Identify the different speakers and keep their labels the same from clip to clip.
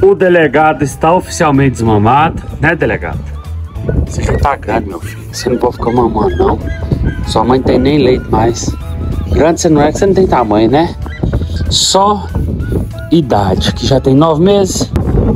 Speaker 1: O delegado está oficialmente desmamado, né, delegado? Você já tá grande, meu filho. Você não pode ficar mamando, não. Sua mãe tem nem leite mais. Grande você não é, que você não tem tamanho, né? Só idade, que já tem 9 meses.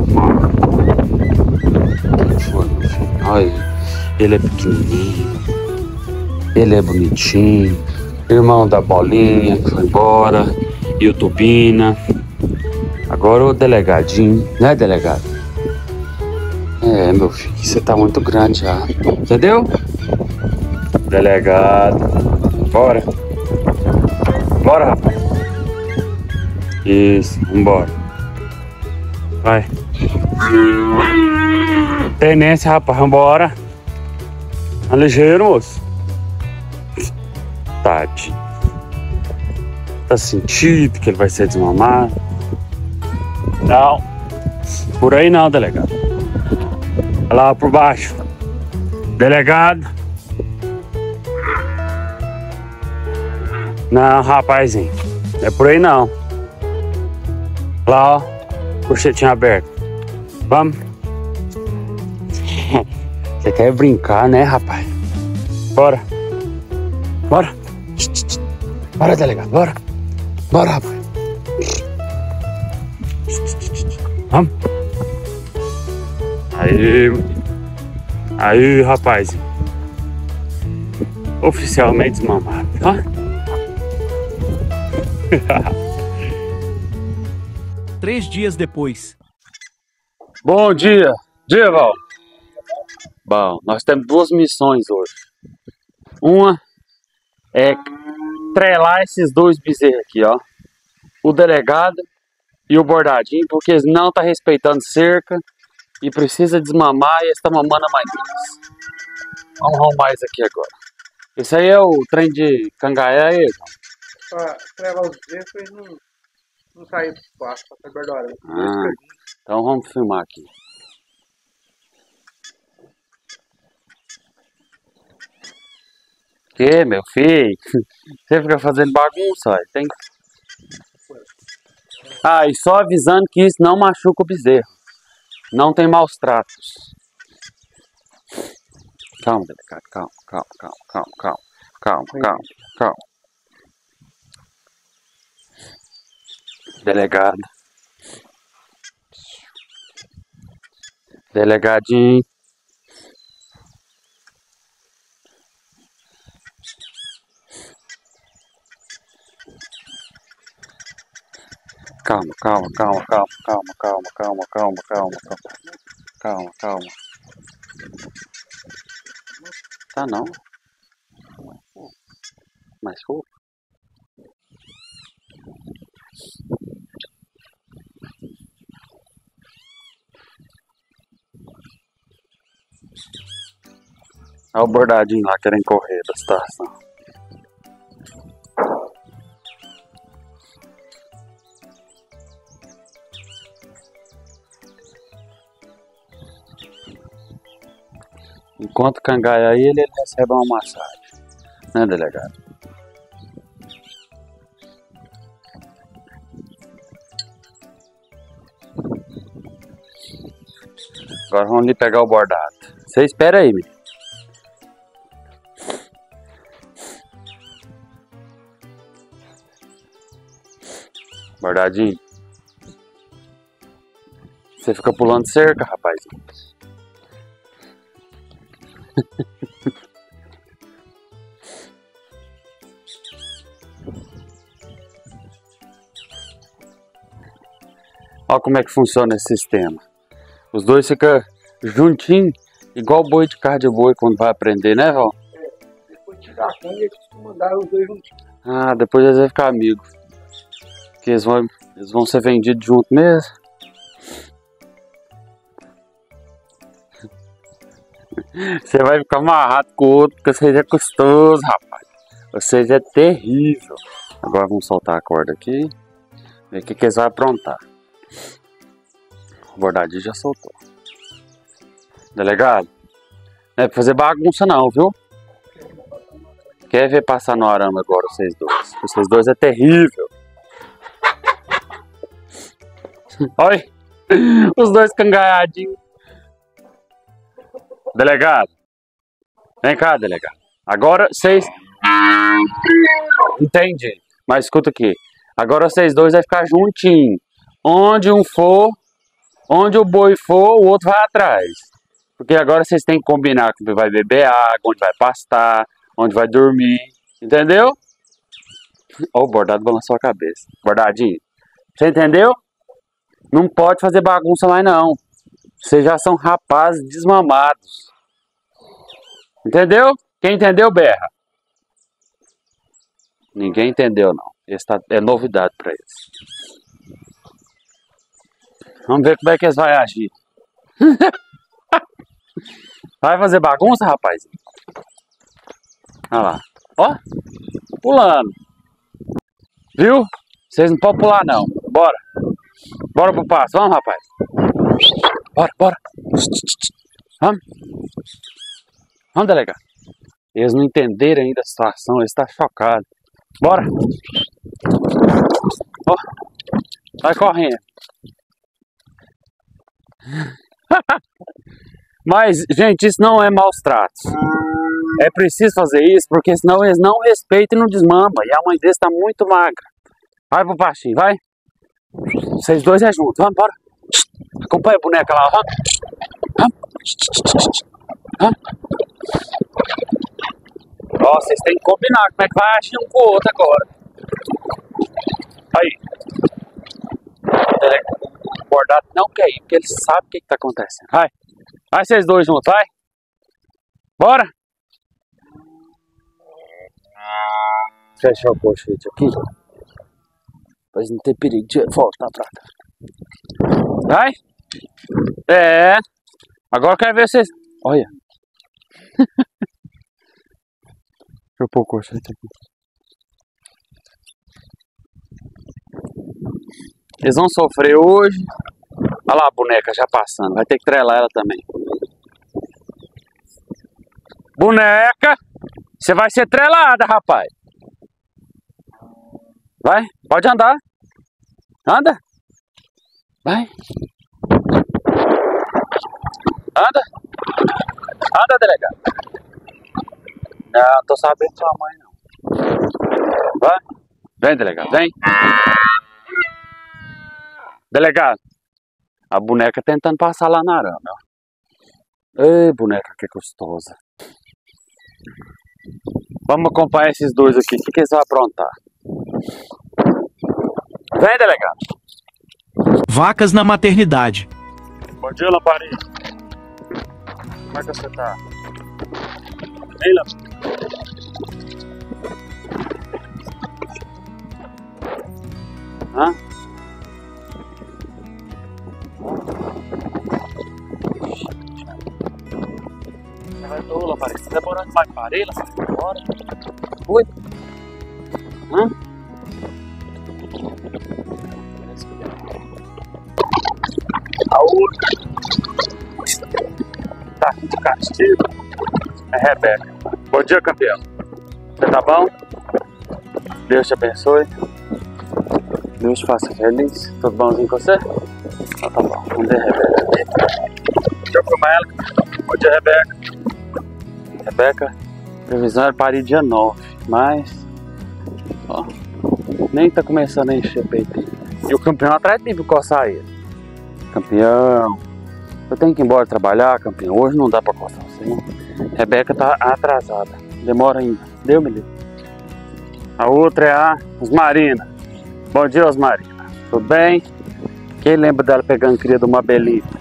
Speaker 1: Olha, ele é pequenininho. Ele é bonitinho. Irmão da Bolinha, que foi embora. Youtubina. Agora o delegadinho, né, delegado? É, meu filho, você tá muito grande já. Entendeu? Delegado. Bora. Bora, rapaz. Isso, vambora. Vai. Tenência, rapaz, vambora. Tá ligeiro, moço. Tadinho. Tá sentido que ele vai ser desmamado? Não. Por aí não, delegado. Olha lá por baixo. Delegado. Não, rapazinho. Não é por aí não. Olha lá, ó. Cochetinho aberto. Vamos. Você quer brincar, né, rapaz? Bora. Bora. Bora, delegado. Bora. Bora, rapaz. Vamos. Aí, rapaz. Oficialmente desmamado, ó.
Speaker 2: 3 dias depois.
Speaker 1: Bom dia. Dia, Val. Bom, nós temos 2 missões hoje. Uma é trelar esses 2 bezerros aqui, ó. O delegado e o bordadinho, porque eles não estão respeitando cerca e precisa desmamar e eles estão mamando a mais deles. Vamos arrumar isso aqui agora. Esse aí é o trem de Cangaé, aí,
Speaker 3: Pra levar os bezerros pra eles não saírem do espaço, pra perto da hora.
Speaker 1: Então vamos filmar aqui. Que, meu filho? Você fica fazendo bagunça, ó. Tem que... Ah, e só avisando que isso não machuca o bezerro. Não tem maus tratos. Calma, delegado. Calma. Delegado. Delegadinho. Calma. Tá não. Mais fofo. Olha o bordadinho lá querendo correr da situação. Enquanto cangaia aí, ele recebe uma massagem, né, delegado? Agora vamos ali pegar o bordado. Você espera aí, menino. Bordadinho. Você fica pulando cerca, rapaz. Olha como é que funciona esse sistema. Os dois ficam juntinhos, igual boi de carne de boi quando vai aprender, né, Val?
Speaker 3: Depois de tirar a cana, eles costumam andar os dois juntinhos.
Speaker 1: Ah, depois eles vão ficar amigos. Porque eles vão ser vendidos juntos mesmo. Você vai ficar amarrado com o outro, porque vocês é custoso, rapaz. Vocês é terrível. Agora vamos soltar a corda aqui. Ver o que eles vão aprontar. O bordadinho já soltou. Delegado, não é pra fazer bagunça não, viu? Quer ver passar no arame agora vocês dois? Vocês dois é terrível. Oi, Os dois cangaiadinhos. Delegado. Vem cá, delegado. Agora vocês... Entendi. Mas escuta aqui. Agora vocês dois vão ficar juntinhos. Onde um for, onde o boi for, o outro vai atrás. Porque agora vocês têm que combinar que vai beber água, onde vai pastar, onde vai dormir. Entendeu? Ó, o bordado balançou a cabeça. Bordadinho. Você entendeu? Não pode fazer bagunça mais não. Vocês já são rapazes desmamados. Entendeu? Quem entendeu, berra. Ninguém entendeu não. É novidade pra eles. Vamos ver como é que eles vão agir. Vai fazer bagunça, rapaz? Olha lá. Ó. Pulando. Viu? Vocês não podem pular não. Bora. Bora pro passo. Vamos, rapaz. Bora, bora. Vamos. Vamos, delegado. Eles não entenderam ainda a situação. Eles estão chocados. Bora. Ó. Vai correndo. Mas, gente, isso não é maus tratos. É preciso fazer isso, porque senão eles não respeitam e não desmamam. E a mãe deles está muito magra. Vai pro pastinho, vai. Vocês dois é junto, vamos, bora. Acompanha a boneca lá, vamos. Vamos. Ó, vocês têm que combinar como é que vai agir um com o outro agora. Aí. O bordado não quer ir, porque ele sabe o que está acontecendo. Vai. Vai vocês dois juntos, vai. Bora. Fechar o colchete aqui. Pra não ter perigo de voltar pra cá. Vai. É. Agora eu quero ver vocês. Olha. Deixa eu pôr o colchete aqui. Eles vão sofrer hoje. Olha lá a boneca já passando. Vai ter que trelar ela também. Boneca! Você vai ser trelada, rapaz. Vai, pode andar. Anda. Vai. Anda. Anda, delegado. Não tô sabendo sua mãe, não. Vai. Vem, delegado, vem. Delegado. A boneca tentando passar lá na arame, ó. Ei, boneca, que gostosa. Vamos acompanhar esses dois aqui. O que eles vão aprontar? Vem, delegado.
Speaker 2: Vacas na maternidade.
Speaker 1: Bom dia, Lamparina. Como é que você tá? Vem, Lamparina. Hã? Você vai tô, Lamparina. Você tá demorando mais para parei, Lamparina? Bora. Oi. Hã? A outra tá aqui de castigo é Rebeca. Bom dia, campeão. Você tá bom? Deus te abençoe. Deus te faça feliz. Tudo bonzinho com você? Então tá bom. Vamos ver a Rebeca. Deixa eu filmar ela. Bom dia, Rebeca. Rebeca, previsão era parir dia 9, mas ó, nem tá começando a encher o peito. E o campeão atrás de mim pra coçar ele. Campeão, eu tenho que ir embora trabalhar, campeão. Hoje não dá pra coçar você, não. Rebeca tá atrasada, demora ainda. Deu, me livre. A outra é a Osmarina. Bom dia, Osmarina. Tudo bem? Quem lembra dela pegando cria de uma belita?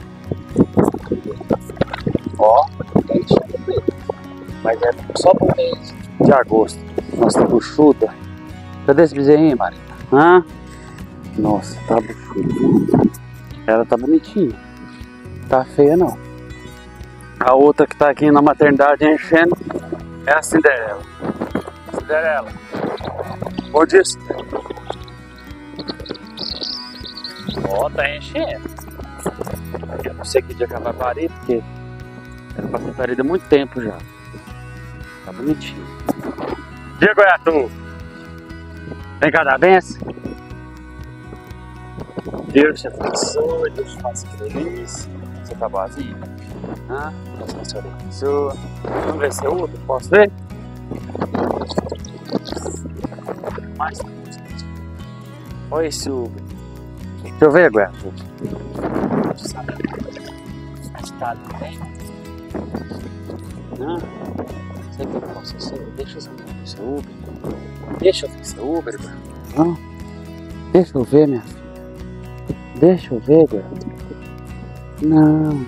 Speaker 1: Ó, mas é só pro mês de agosto. Nossa, tá buchuda. Cadê esse bezerrinho, Marina? Hã? Nossa, tá buchuda. Ela tá bonitinha. Tá feia, não. A outra que tá aqui na maternidade enchendo é a Cinderela. Cinderela. Bom dia, Cinderela. Ó, tá enchendo. Eu não sei que dia que ela vai parir, porque era pra ter parido há muito tempo já. Tá bonitinho. Dia, Goiatu. Vem cá dar benção. Deus te abençoe, Deus te faça feliz. Você tá boazinha? Deus te abençoe. Vamos ver se é Uber, posso ver? Mais. Olha esse Uber. Deixa eu ver, Guerra. Tá bem? Sei que eu posso ser. Deixa eu ver se é Uber. Deixa eu ver se é Uber, Guerra. Deixa eu ver, minha filha. Deixa eu ver, Guerra. Não.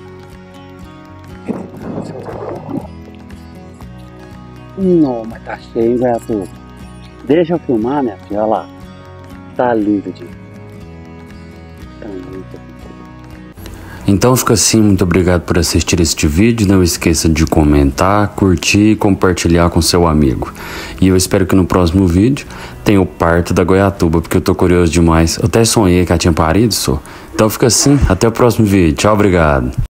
Speaker 1: Não, mas tá cheio, hein, Guerra. Deixa eu filmar, minha filha. Olha lá. Tá lindo de. Tá lindo.
Speaker 4: Então fica assim, muito obrigado por assistir este vídeo, não esqueça de comentar, curtir e compartilhar com seu amigo. E eu espero que no próximo vídeo tenha o parto da Goiatuba, porque eu tô curioso demais. Eu até sonhei que ela tinha parido, só. Então fica assim, até o próximo vídeo. Tchau, obrigado.